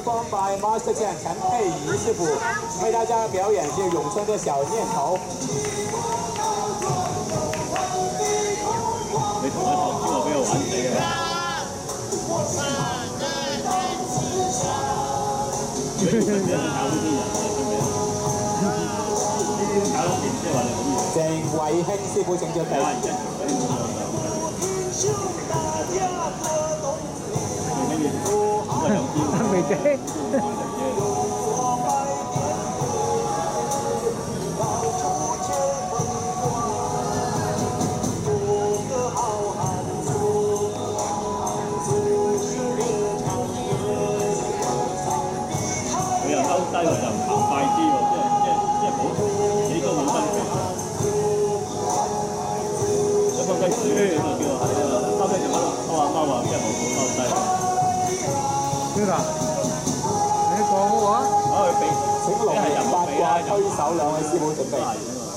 performed by Master 陈佩仪师傅，为大家表演是咏春的小念头。 你同我頭先話俾我玩死啊！如果要搞呢啲人啊，出面呢啲搞得掂，即係話你好嘢。 鄭偉興師傅請準備。 未啫。 佢又勾低，佢又行快啲喎，即係冇幾個冇分別。一放低鼠咁就叫係啊，收低就踎下踎下，即係冇收低。 邊個？你講嘅話？ 可以俾， 請龍年八卦推手兩位師傅準備。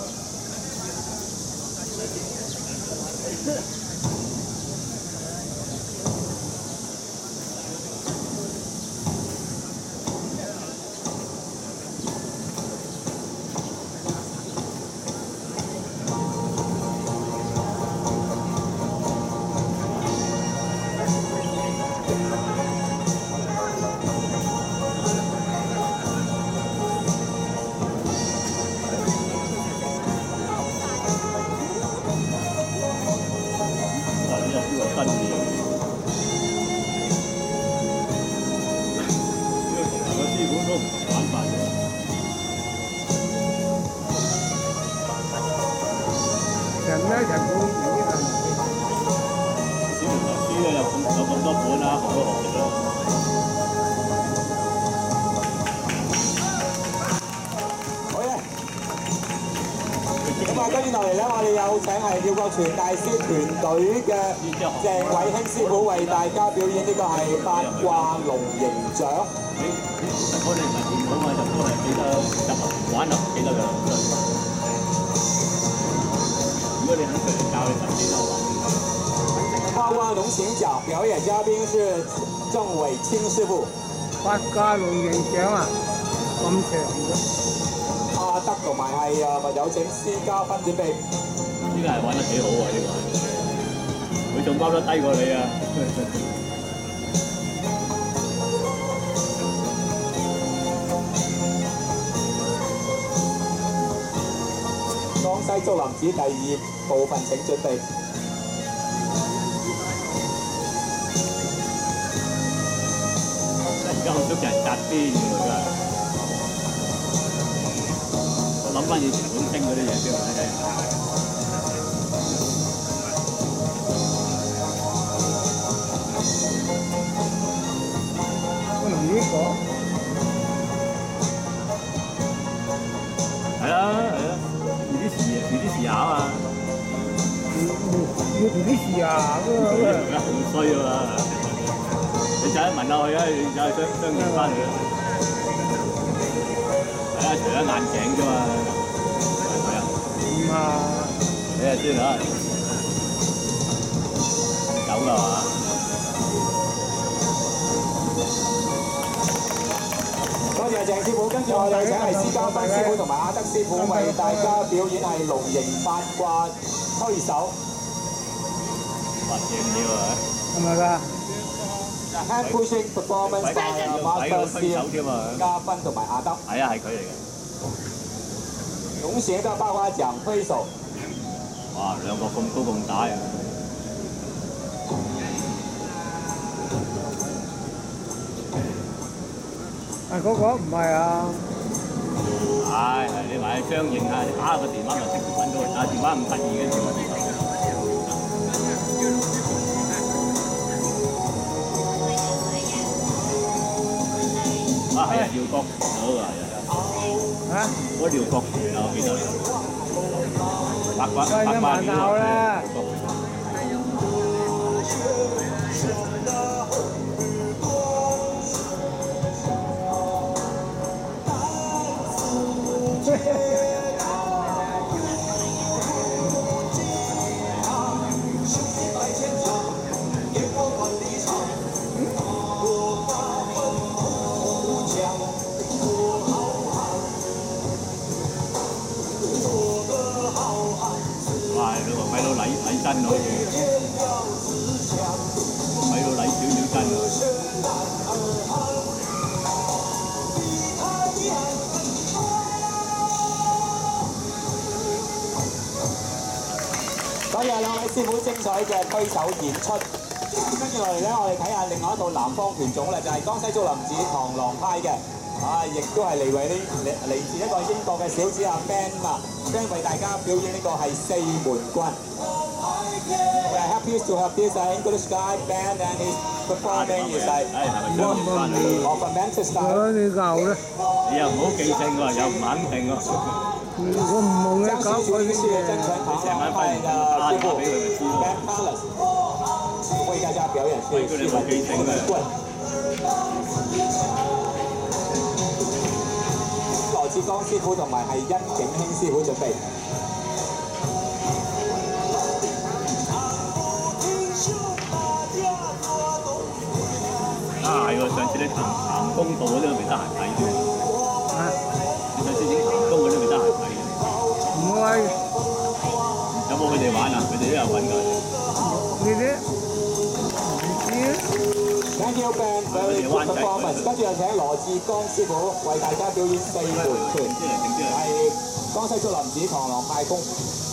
人咧就冇自己係。 小明頭書咧有咁多本啦，好多學歷啦。 好嘅。咁啊，跟住落嚟咧，我哋有請係跳國傳大師團隊嘅鄭偉興師傅為大家表演呢個係八卦龍形掌。 我哋唔係電腦嘛，就都係記得入玩就記得㗎啦。如果你肯出嚟教，你就記得玩。 八卦龍形掌表演嘉賓是鄭偉清師傅。 八卦龍形掌啊，咁長嘅。 阿德同埋係密友請私家分準備。 呢個係玩得幾好啊！呢個佢仲包得低過你啊！ 江西竹林子第二部分請準備。 而家好多人紮邊㗎喎，真係。我諗翻以前本星嗰啲嘢先嚟睇。 我同呢個。 係啦係啦，遲啲試下啊嘛。 要遲啲試下㗎。 好衰㗎嘛！你就係問下佢啊，你就係相認翻佢。係啊，除咗眼鏡啫嘛。係啊。 唔係。 你係先啦。走啦嘛。 多謝鄭師傅，跟住我哋請係施家輝師傅同埋阿德師傅為大家表演係龍形八卦推手。 哇！正料啊！ 係咪㗎？ hand pushing performance by Master 嘉賓同埋阿德。 係啊，係佢嚟嘅。 龍形嘅八卦掌推手。 哇！兩個咁高咁大啊！ 啊，嗰個唔係啊。 係你買相應啊，打個電話就即時揾到佢，打電話唔得意嘅電話接頭。啊，係啊，廖國權啊，係啊。嗰廖國權啊，我記得。八卦呢個。 師傅精彩嘅推手演出。跟住落嚟咧，我哋睇下另外一套南方拳種啦，就係江西竹林子螳螂派嘅，亦都係嚟自一個英國嘅小子阿 Ben 啊 ，Ben 為大家表演呢個係四門棍。We are happy to have this English guy Ben and his performing is like of a mental style。 你教咧？ 你又唔好記性喎，又唔肯定喎。 我唔望你搞佢啲嘢。 成晚派嘅師傅 Ben Palace 為大家表演是四門棍。羅志剛師傅同埋係殷景興師傅準備。 係喎，上次你譚公道嗰啲都未得閒睇嘅。你上次影譚公嗰啲未得閒睇嘅。 唔係。 有冇佢哋玩啊？佢哋都有揾㗎。 呢啲唔知啊。 Thank you Ben, very good performance。跟住有請羅志剛師傅為大家表演四門拳，係江西竹林子螳螂派功。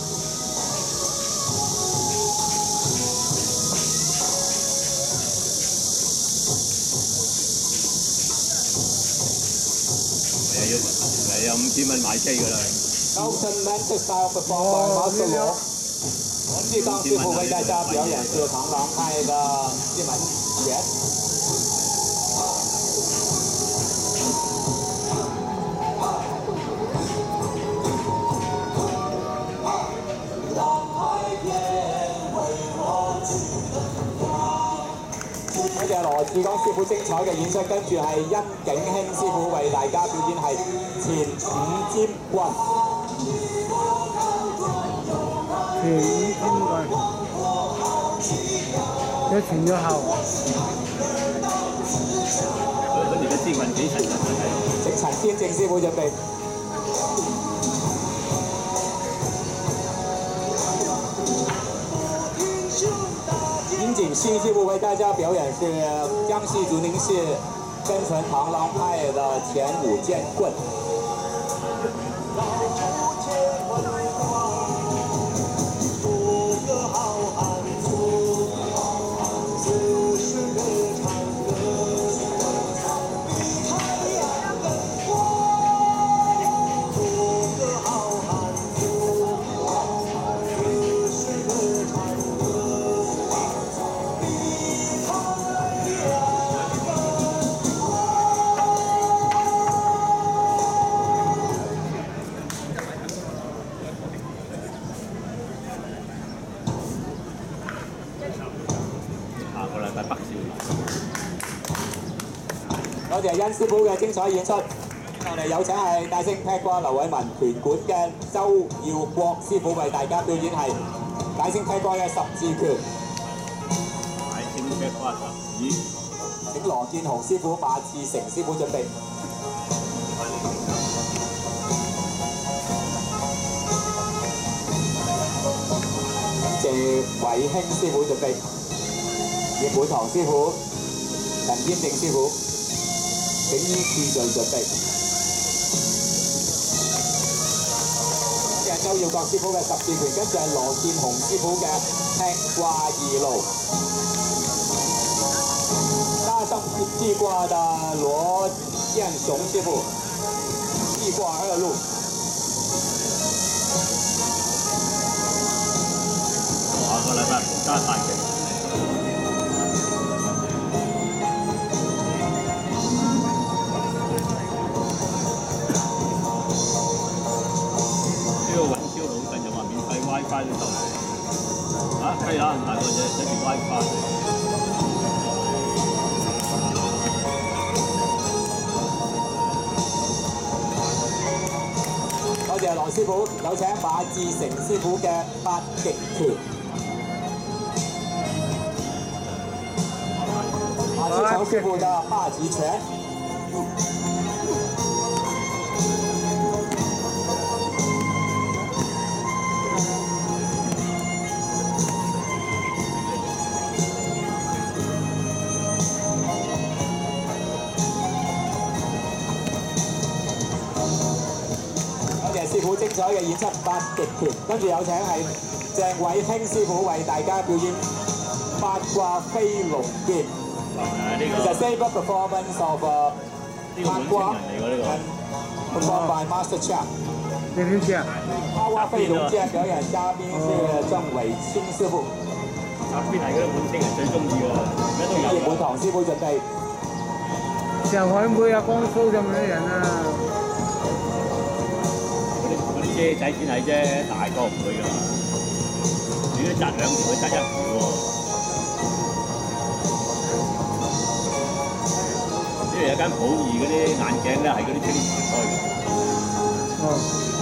有5000蚊買機㗎啦。 Mountain mental style performed by Master Luo。志剛師傅為大家表演是螳螂派的四門拳。多謝羅志剛師傅精彩嘅演出，跟住係殷景興師傅為大家表演係前五尖棍。 前五尖棍，有前有後。 跟住個支棍幾齊人啊？ 請陳天正師傅準備。殷景興師傅為大家表演是江西竹林市真純螳螂派的前五劍棍。多謝殷師傅嘅精彩演出。我哋有請係大聖劈掛劉偉文拳館嘅周耀國師傅為大家表演係大聖劈掛嘅十字拳。 大聖劈掛十字。 請羅建雄師傅、馬志成師傅準備。謝偉興師傅準備。葉本堂師傅、陳天正師傅。請依次序準備。嘅周耀國師傅嘅十字拳，跟住係羅建雄師傅嘅劈掛二路，加上劈掛的羅建雄師傅劈掛二路。 下個禮拜加大嘅。WiFi 都得啊，可以啊，買個嘢寫住 WiFi。 多謝羅師傅，有請馬志成師傅嘅八極拳。馬志成師傅嘅八極拳。師傅精彩嘅演出八極拳，跟住有請係鄭偉興師傅為大家表演八卦飛龍劍。It's a saber performance of 八卦 and performed by Master Chia。 你點知啊？ 八卦飛龍劍表演嘉賓是鄭偉清師傅。 側邊係嗰啲滿清人最中意㗎，而家都有。 葉滿堂師傅準備。 上海妹啊，江蘇咁嘅人啊！ 嗰啲車仔先係啫，大個唔會㗎嘛。如果擲2條，佢擲1條喎。因為有間普儀嗰啲眼鏡咧，係嗰啲清朝開嘅。 哦。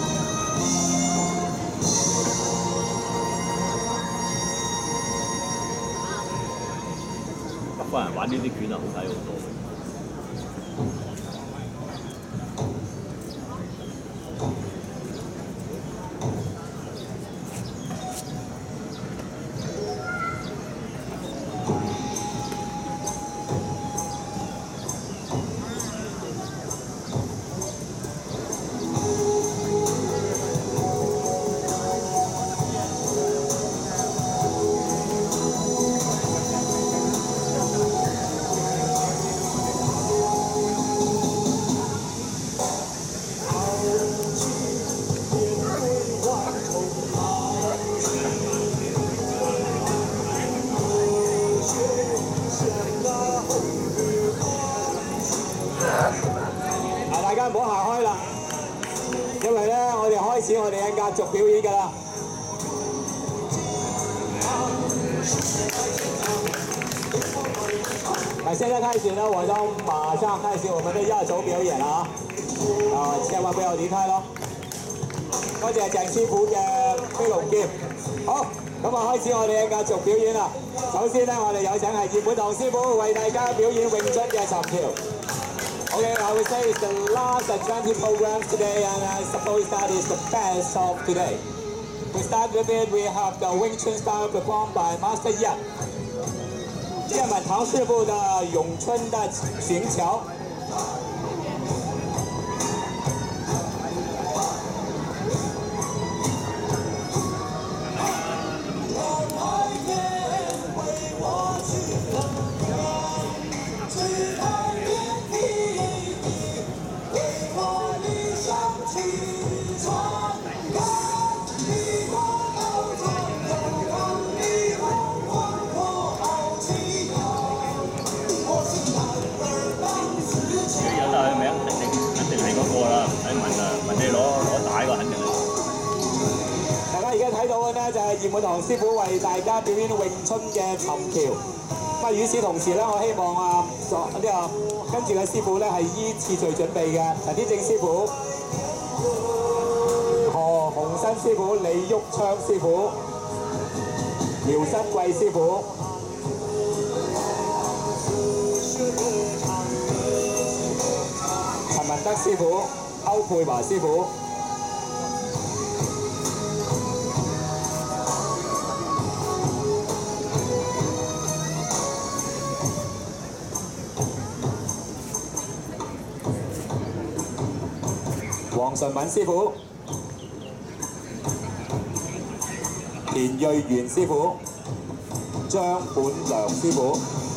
北方人玩呢啲拳啊，好睇好多。 大家唔好行開啦，因為咧我哋開始我哋嘅壓軸表演㗎啦。現在開始呢，我就馬上開始我們的壓軸表演啦！千萬不要離開咯！多謝鄭師傅嘅飛龍劍。好，咁啊開始我哋嘅壓軸表演啦。首先呢，我哋有請係葉滿堂師傅為大家表演詠春嘅尋橋。Okay, I would say it's the last 20 programs today, and I suppose that is the best of today. We start with it. We have the Wing Chun style performed by Master Yap. 叶满堂师傅的咏春的行桥。睇到嘅呢就係葉滿堂師傅為大家表演詠春嘅尋橋。咁與此同時咧，我希望跟住嘅師傅咧係依次序準備嘅。陳天正師傅、何鴻燊師傅、李旭昌師傅、姚新貴師傅。陳文德師傅、歐佩華師傅。黃順敏師傅、田瑞元師傅、張本良師傅、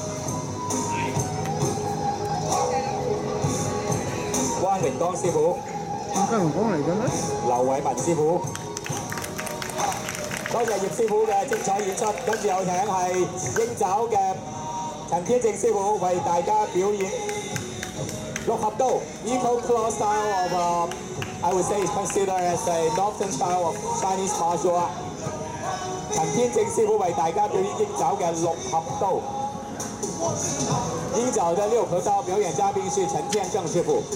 關榮剛師傅、 關榮剛嚟嘅咩？ 劉偉文師傅。多謝葉師傅嘅精彩演出，跟住有請係鷹爪嘅陳天正師傅為大家表演六合刀 Eco Claw style of I would say it's considered as a Northern style of Chinese martial art。陳天正師傅為大家表演鷹爪嘅六合刀。鷹爪的六合刀表演嘉賓是陳建正師傅。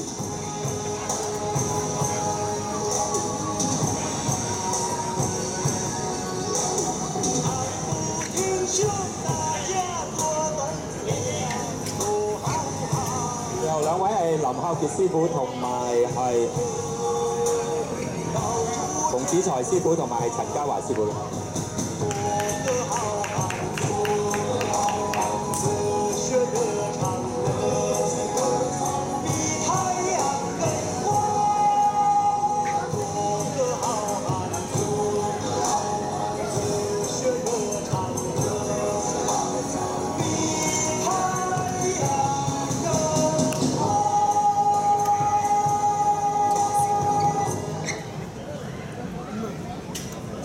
有兩位係林孝傑師傅同埋係馮子財師傅同埋陳家華師傅。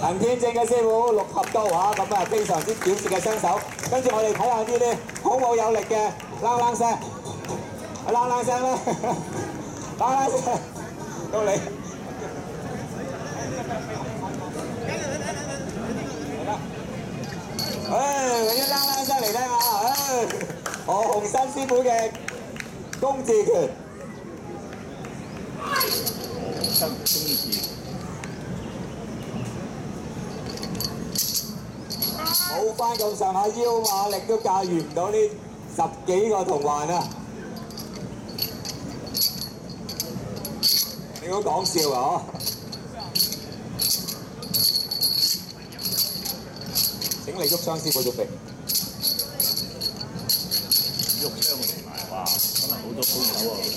陳天正嘅師傅六合刀啊，咁啊非常之表示嘅雙手。跟住我哋睇下呢啲好冇有力嘅啷啷聲，啷啷聲啦，啷啷聲，到你。誒，用啲啷啷聲嚟聽下，何鴻燊師傅嘅公字拳。 何鴻燊公字。 冇翻咁上下腰馬力都駕馭唔到呢10幾個銅環啊！你好講笑啊！請李旭昌師傅準備。 玉昌嚟埋，哇！可能好多高手啊！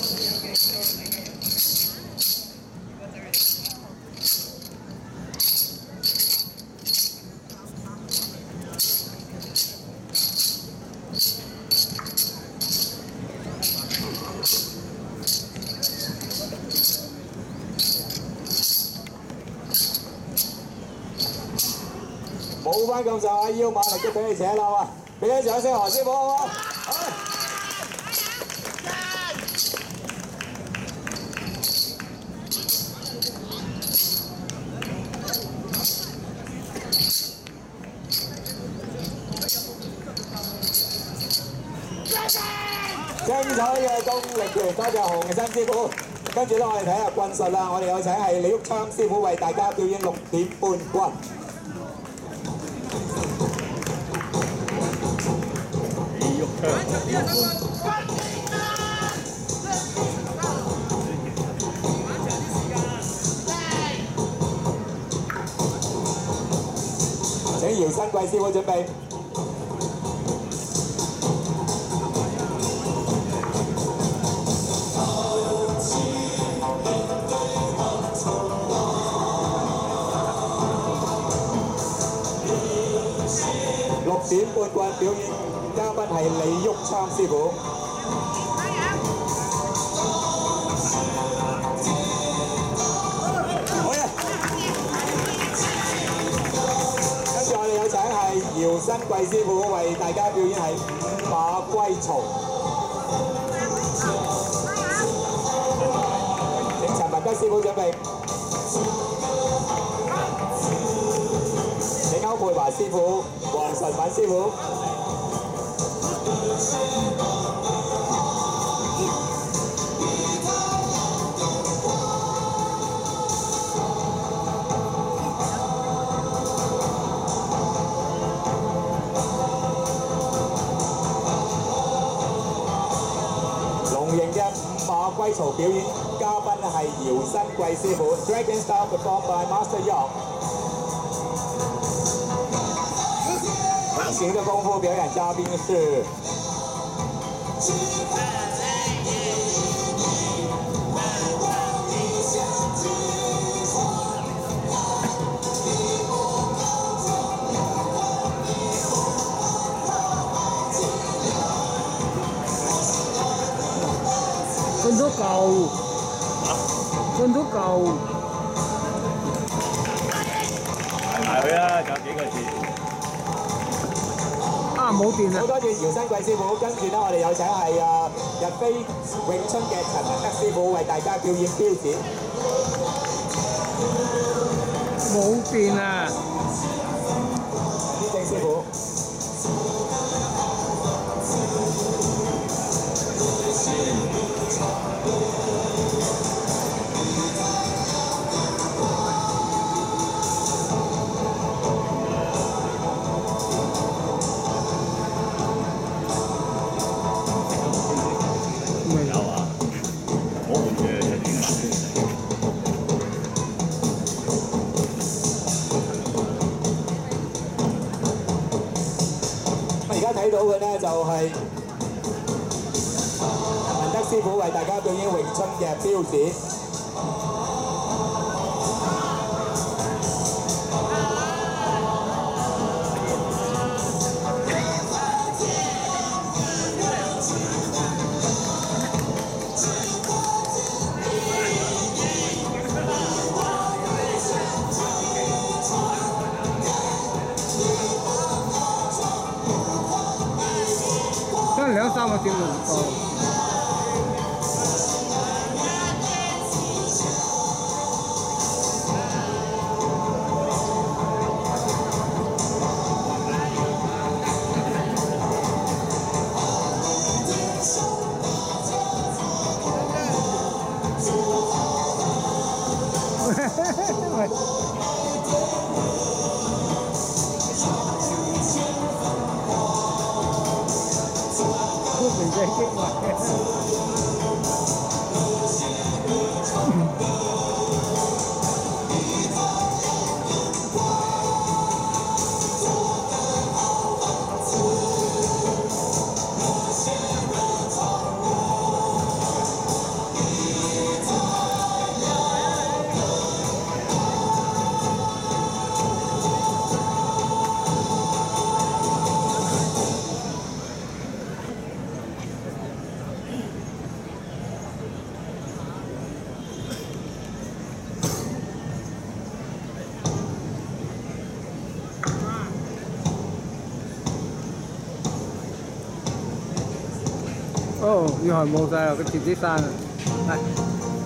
冇翻咁上下腰馬力都俾你扯漏啊！俾啲掌聲何師傅好唔好？精彩嘅功力拳，多謝何鴻燊師傅。跟住咧，我哋睇下棍術啦。我哋有請係李旭昌師傅為大家表演6點半棍。 請姚新貴師傅準備。6點半棍表演嘉賓係李旭昌師傅。好嘅。跟住我哋有請係姚新貴師傅為大家表演係5馬歸曹。請陳文德師傅準備。請歐佩華師傅、黃晨敏師傅。 龍形嘅5馬歸曹表演嘉賓係姚新貴師傅 ，Dragon Style performed by Master York。平行的功夫表演嘉賓是。 瞓咗嚿，瞓咗嚿。 埋佢啦，仲有幾個字。 啊，冇電啦！ 好多謝姚新貴師傅，跟住咧我哋有請係日飛詠春嘅陳文德師傅為大家表演標指。 冇電啊！ 呢正師傅。 有啊，我換嘅就點啊？ 而家睇到嘅咧就係文德師傅為大家表演詠春嘅標指。 點唔多。mình dây kích lại哦，呢台冇晒啦，佢自己閂啦，係。